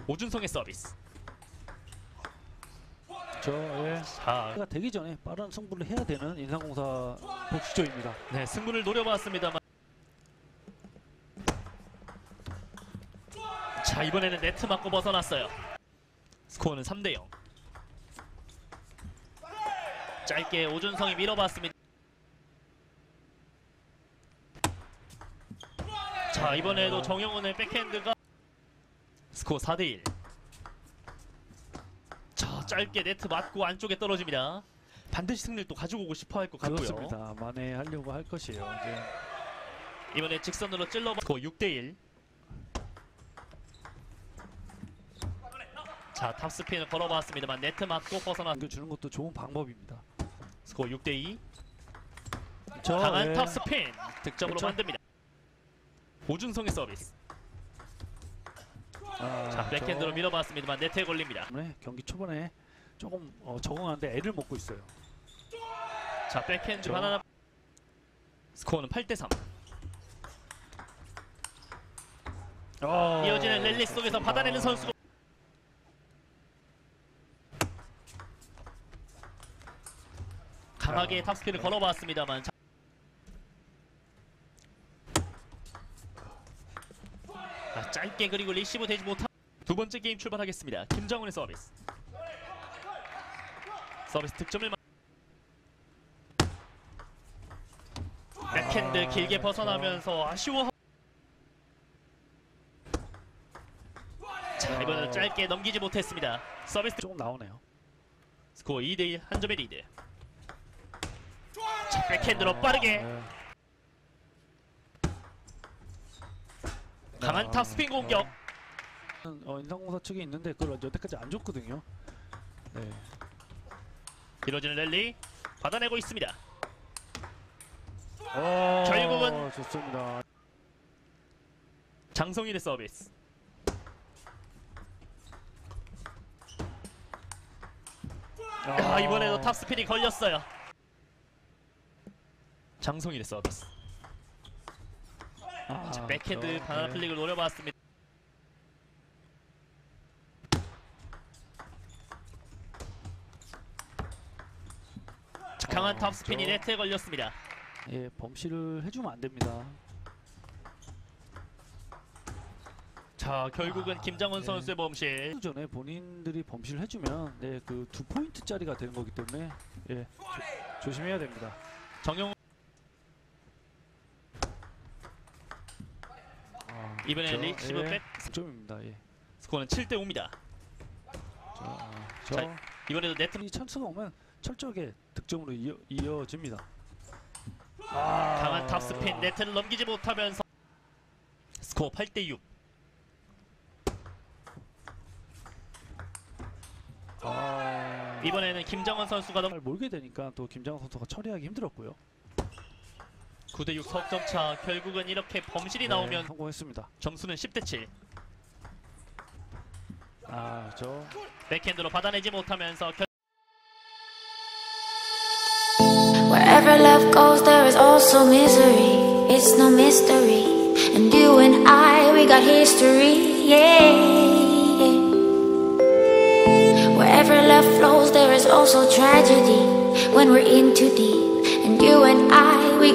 오준성의 서비스. 자, 되기 전에 빠른 승부를 해야 되는 인삼공사 복수조입니다. 네, 승부를 노려봤습니다만. 자, 이번에는 네트 맞고 벗어났어요. 스코어는 3대0. 짧게 오준성이 밀어봤습니다. 자, 이번에도 정영훈의 백핸드가 스코어 4대1. 자, 짧게 네트 맞고 안쪽에 떨어집니다. 반드시 승리를 또 가지고 오고 싶어 할 것 같고요. 그렇습니다. 만회하려고 할 것이에요. 이제. 이번에 직선으로 찔러봐. 스코어 6대1. 자, 탑스핀을 걸어봤습니다만 네트 맞고 벗어나. 주는 것도 좋은 방법입니다. 스코어 6대2. 강한 탑스핀 득점으로 그쵸? 만듭니다. 오준성의 서비스. 자, 백핸드로 밀어봤습니다만 네트에 걸립니다. 경기 초반에 조금 적응하는데 애를 먹고 있어요. 자, 백핸드 바나나. 스코어는 8대3. 이어지는 랠리 속에서 받아내는 선수가 강하게 탑스핀을 걸어봤습니다만. 자, 짧게 그리고 리시브 되지 못한 두 번째 게임 출발하겠습니다. 김정훈의 서비스. 서비스 득점을 백핸드 길게 벗어나면서 아쉬워. 자, 이번에는 짧게 넘기지 못했습니다. 서비스 조금 나오네요. 스코어 2대1 한 점의 리드. 자, 백핸드로 빠르게 강한 탑스핀 공격. 인삼공사 측에 있는데 그걸 여태까지 안 줬거든요. 네. 이뤄지는 랠리 받아내고 있습니다. 결국은 좋습니다. 장성일의 서비스. 이번에도 탑스핀이 걸렸어요. 장성일의 서비스. 자, 백핸드 바나나 플릭을 노려봤습니다. 자, 강한 탑스핀이 네트에 걸렸습니다. 예, 범실을 해주면 안 됩니다. 자, 결국은 김장훈 선수의 범실. 전에 본인들이 범실을 해주면 그 2포인트짜리가 되는 거기 때문에 조심해야 됩니다. 정영훈 이번에는 리시브 백 득점입니다. 스코어는 7대5입니다. 자, 이번에도 네트 찬스가 오면 철저하게 득점으로 이어집니다. 강한 탑스핀 네트를 넘기지 못하면서 스코어 8대6. 이번에는 김정원 선수가 몰게 되니까 또 김정원 선수가 처리하기 힘들었고요. 9대6 석점차. 결국은 이렇게 범실이 나오면 성공했습니다. 점수는 10대7. 백핸드로 받아내지 못하면서 Wherever love goes, there is also misery. It's no mystery. And you and I, we got history. Yeah. Wherever love flows, there is also tragedy. When we're in too deep, and you and I.